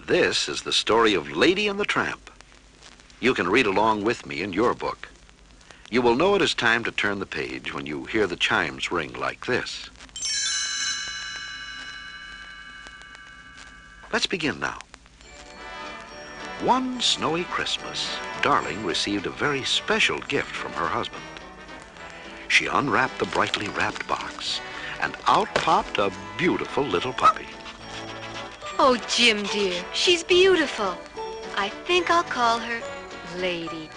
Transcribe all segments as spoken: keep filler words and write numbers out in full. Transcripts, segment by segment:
This is the story of Lady and the Tramp. You can read along with me in your book. You will know it is time to turn the page when you hear the chimes ring like this. Let's begin now. One snowy Christmas, Darling received a very special gift from her husband. She unwrapped the brightly wrapped box, and out popped a beautiful little puppy. Oh, Jim, dear, she's beautiful. I think I'll call her Lady.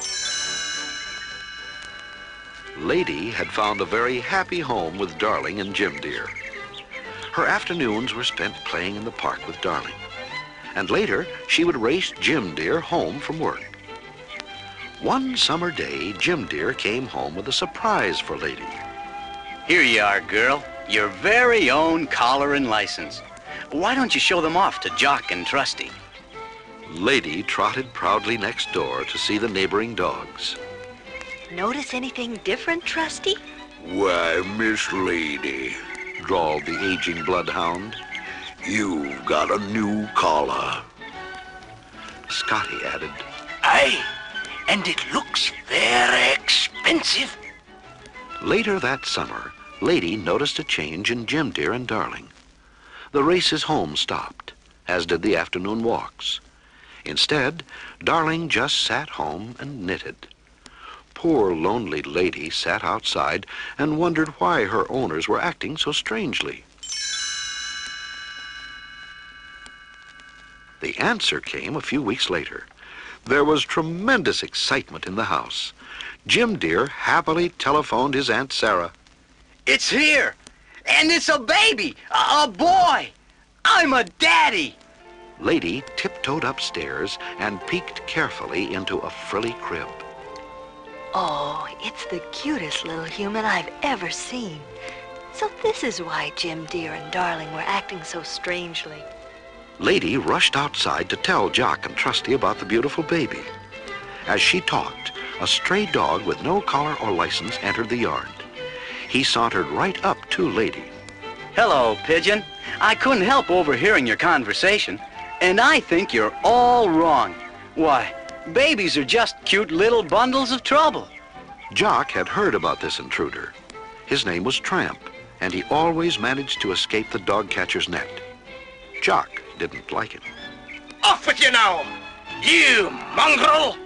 Lady had found a very happy home with Darling and Jim, dear. Her afternoons were spent playing in the park with Darling. And later, she would race Jim, dear, home from work. One summer day, Jim, dear, came home with a surprise for Lady. Here you are, girl. Your very own collar and license. Why don't you show them off to Jock and Trusty? Lady trotted proudly next door to see the neighboring dogs. Notice anything different, Trusty? Why, Miss Lady, drawled the aging bloodhound, you've got a new collar. Scotty added, Aye, and it looks very expensive. Later that summer, Lady noticed a change in Jim, dear, and Darling. The races home stopped, as did the afternoon walks. Instead, Darling just sat home and knitted. Poor lonely Lady sat outside and wondered why her owners were acting so strangely. The answer came a few weeks later. There was tremendous excitement in the house. Jim, dear, happily telephoned his Aunt Sarah. It's here, and it's a baby, a, a boy. I'm a daddy. Lady tiptoed upstairs and peeked carefully into a frilly crib. Oh, it's the cutest little human I've ever seen. So this is why Jim, dear, and Darling were acting so strangely. Lady rushed outside to tell Jock and Trusty about the beautiful baby. As she talked, a stray dog with no collar or license entered the yard. He sauntered right up to Lady. Hello, Pigeon. I couldn't help overhearing your conversation, and I think you're all wrong. Why, babies are just cute little bundles of trouble. Jock had heard about this intruder. His name was Tramp, and he always managed to escape the dog catcher's net. Jock didn't like it. Off with you now, you mongrel!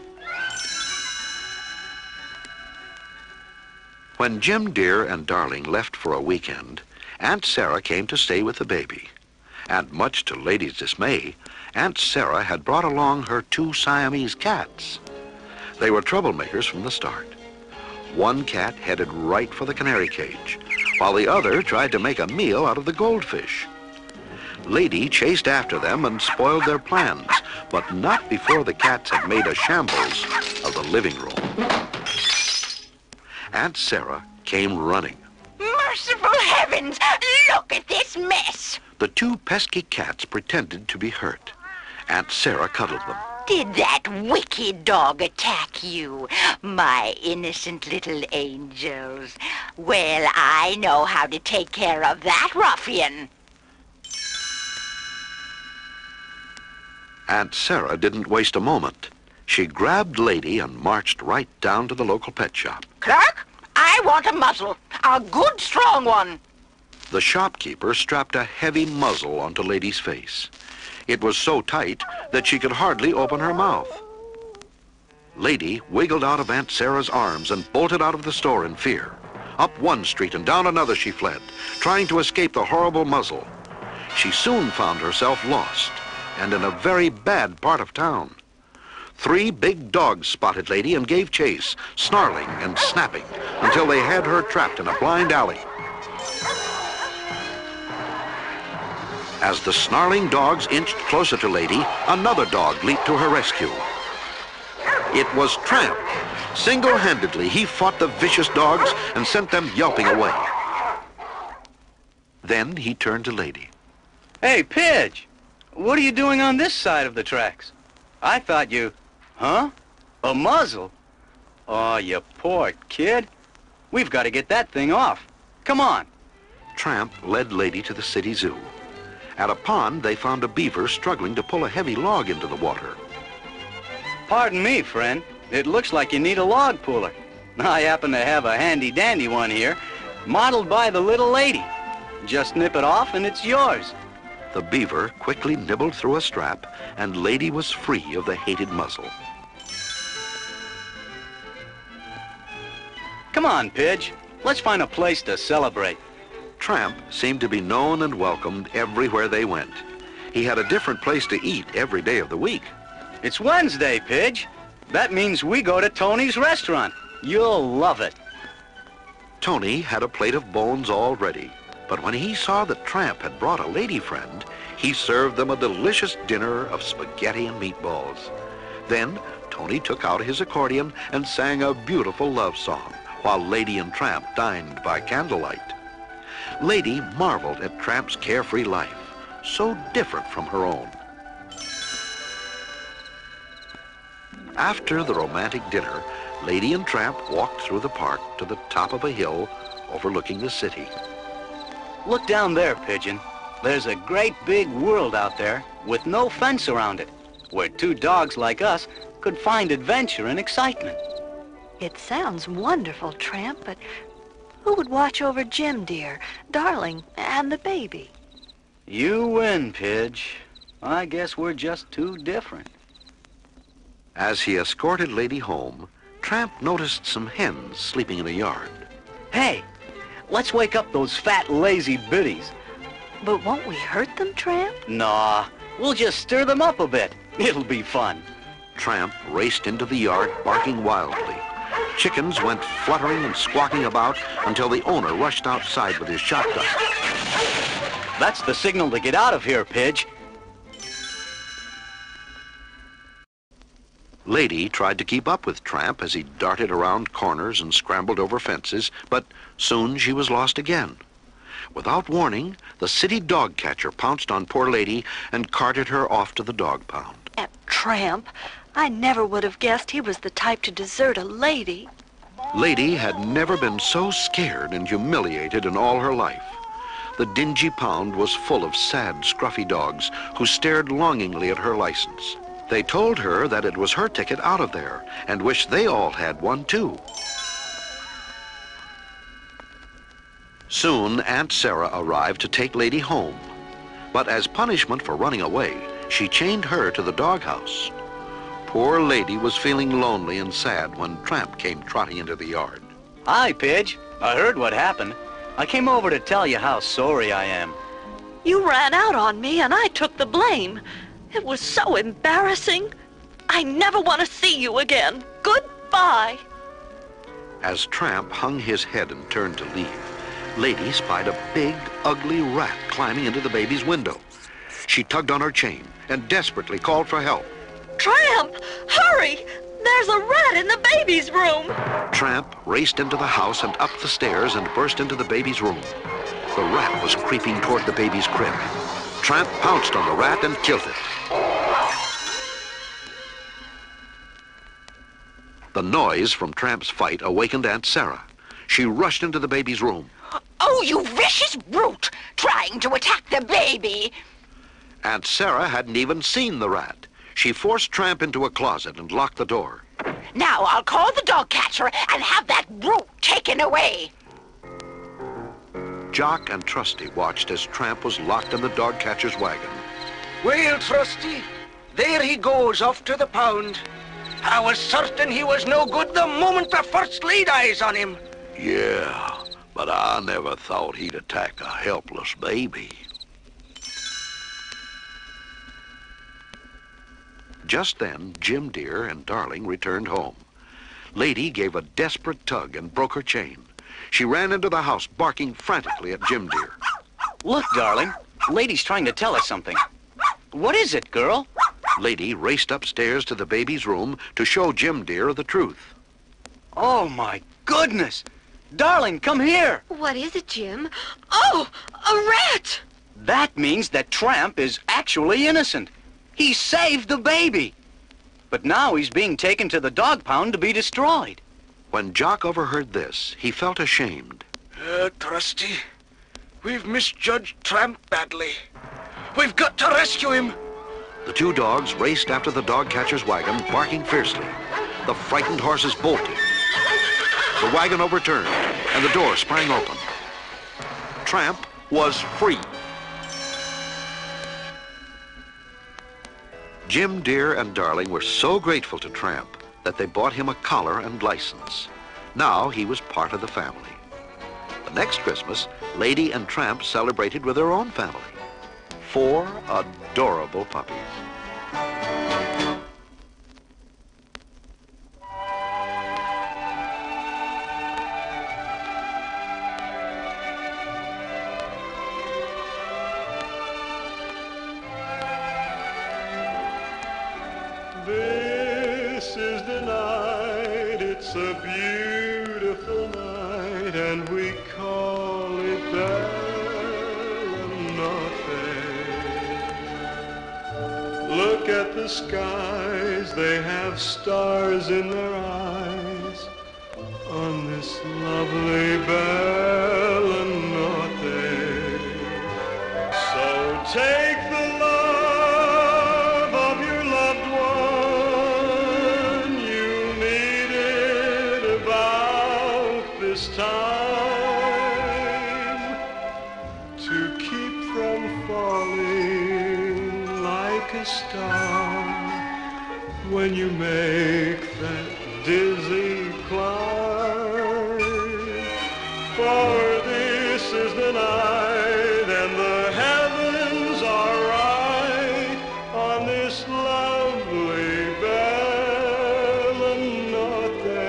When Jim, dear, and Darling left for a weekend, Aunt Sarah came to stay with the baby. And much to Lady's dismay, Aunt Sarah had brought along her two Siamese cats. They were troublemakers from the start. One cat headed right for the canary cage, while the other tried to make a meal out of the goldfish. Lady chased after them and spoiled their plans, but not before the cats had made a shambles of the living room. Aunt Sarah came running. Merciful heavens! Look at this mess! The two pesky cats pretended to be hurt. Aunt Sarah cuddled them. Did that wicked dog attack you, my innocent little angels? Well, I know how to take care of that ruffian. Aunt Sarah didn't waste a moment. She grabbed Lady and marched right down to the local pet shop. Clerk, I want a muzzle. A good, strong one. The shopkeeper strapped a heavy muzzle onto Lady's face. It was so tight that she could hardly open her mouth. Lady wiggled out of Aunt Sarah's arms and bolted out of the store in fear. Up one street and down another she fled, trying to escape the horrible muzzle. She soon found herself lost and in a very bad part of town. Three big dogs spotted Lady and gave chase, snarling and snapping, until they had her trapped in a blind alley. As the snarling dogs inched closer to Lady, another dog leaped to her rescue. It was Tramp. Single-handedly, he fought the vicious dogs and sent them yelping away. Then he turned to Lady. Hey, Pidge, what are you doing on this side of the tracks? I thought you... Huh? A muzzle? Oh, you poor kid. We've got to get that thing off. Come on. Tramp led Lady to the city zoo. At a pond, they found a beaver struggling to pull a heavy log into the water. Pardon me, friend. It looks like you need a log puller. I happen to have a handy-dandy one here, modeled by the little lady. Just nip it off and it's yours. The beaver quickly nibbled through a strap, and Lady was free of the hated muzzle. Come on, Pidge. Let's find a place to celebrate. Tramp seemed to be known and welcomed everywhere they went. He had a different place to eat every day of the week. It's Wednesday, Pidge. That means we go to Tony's restaurant. You'll love it. Tony had a plate of bones all ready, but when he saw that Tramp had brought a lady friend, he served them a delicious dinner of spaghetti and meatballs. Then Tony took out his accordion and sang a beautiful love song, while Lady and Tramp dined by candlelight. Lady marveled at Tramp's carefree life, so different from her own. After the romantic dinner, Lady and Tramp walked through the park to the top of a hill overlooking the city. Look down there, Pigeon. There's a great big world out there with no fence around it, where two dogs like us could find adventure and excitement. It sounds wonderful, Tramp, but who would watch over Jim, dear, Darling, and the baby? You win, Pidge. I guess we're just too different. As he escorted Lady home, Tramp noticed some hens sleeping in a yard. Hey, let's wake up those fat, lazy biddies. But won't we hurt them, Tramp? Nah, we'll just stir them up a bit. It'll be fun. Tramp raced into the yard, barking wildly. Chickens went fluttering and squawking about until the owner rushed outside with his shotgun. That's the signal to get out of here, Pidge. Lady tried to keep up with Tramp as he darted around corners and scrambled over fences, but soon she was lost again. Without warning, the city dog catcher pounced on poor Lady and carted her off to the dog pound. And Tramp, I never would have guessed he was the type to desert a lady. Lady had never been so scared and humiliated in all her life. The dingy pound was full of sad, scruffy dogs who stared longingly at her license. They told her that it was her ticket out of there and wished they all had one too. Soon Aunt Sarah arrived to take Lady home. But as punishment for running away, she chained her to the doghouse. Poor Lady was feeling lonely and sad when Tramp came trotting into the yard. Hi, Pidge. I heard what happened. I came over to tell you how sorry I am. You ran out on me and I took the blame. It was so embarrassing. I never want to see you again. Goodbye. As Tramp hung his head and turned to leave, Lady spied a big, ugly rat climbing into the baby's window. She tugged on her chain and desperately called for help. Tramp, hurry! There's a rat in the baby's room. Tramp raced into the house and up the stairs and burst into the baby's room. The rat was creeping toward the baby's crib. Tramp pounced on the rat and killed it. The noise from Tramp's fight awakened Aunt Sarah. She rushed into the baby's room. Oh, you vicious brute! Trying to attack the baby! Aunt Sarah hadn't even seen the rat. She forced Tramp into a closet and locked the door. Now I'll call the dog catcher and have that brute taken away. Jock and Trusty watched as Tramp was locked in the dog catcher's wagon. Well, Trusty, there he goes off to the pound. I was certain he was no good the moment I first laid eyes on him. Yeah, but I never thought he'd attack a helpless baby. Just then, Jim Deer and Darling returned home. Lady gave a desperate tug and broke her chain. She ran into the house, barking frantically at Jim Deer. Look, Darling. Lady's trying to tell us something. What is it, girl? Lady raced upstairs to the baby's room to show Jim Deer the truth. Oh, my goodness. Darling, come here. What is it, Jim? Oh, a rat! That means that Tramp is actually innocent. He saved the baby. But now he's being taken to the dog pound to be destroyed. When Jock overheard this, he felt ashamed. Uh, Trusty, we've misjudged Tramp badly. We've got to rescue him. The two dogs raced after the dog catcher's wagon, barking fiercely. The frightened horses bolted. The wagon overturned, and the door sprang open. Tramp was free. Jim Dear and Darling were so grateful to Tramp that they bought him a collar and license. Now he was part of the family. The next Christmas, Lady and Tramp celebrated with their own family. Four adorable puppies. This is the night, it's a beautiful night, and we call it Bellanotte. Look at the skies, they have stars in their eyes, on this lovely Bellanotte. So take the love of your loved one, you need it about this time, to keep from falling like a star when you make that dizzy climb. For this is the night and the heavens are right on this lovely Bellanotte.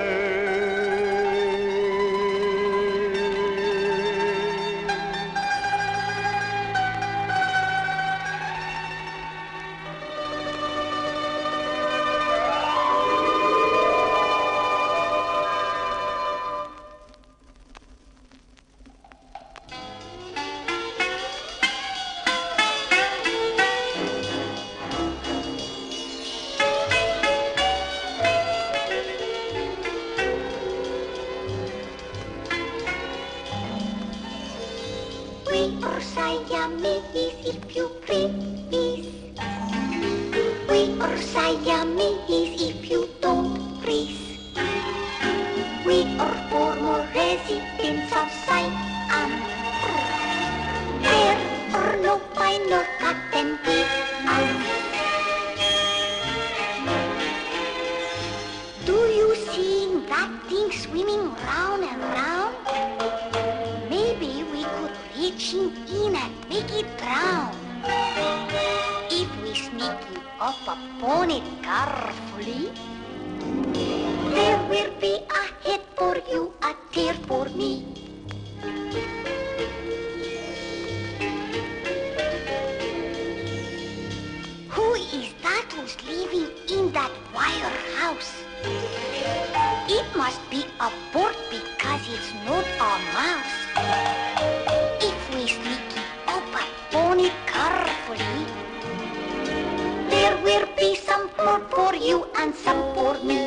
We are Siamese, if you please. We are Siamese, if you don't please. We are former residents of Siam. There are no finer cut than we are. Do you see that thing swimming round and round? Maybe we could reach him in and make it drown. If we sneak you up upon it carefully, there will be a head for you, a tail for me. Who is that who's living in that wire house? It must be a bird because it's not a mouse. If we sneak it up upon it carefully, there will be some food for you and some for me.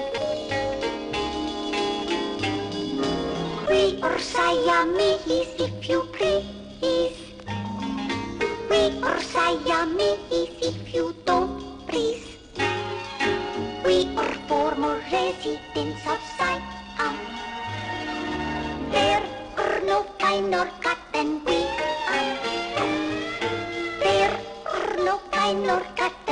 We are Siamese, if you please. We are Siamese, if you don't please. We are former residents of Siam. There are no finer cut than we are. There are no finer cut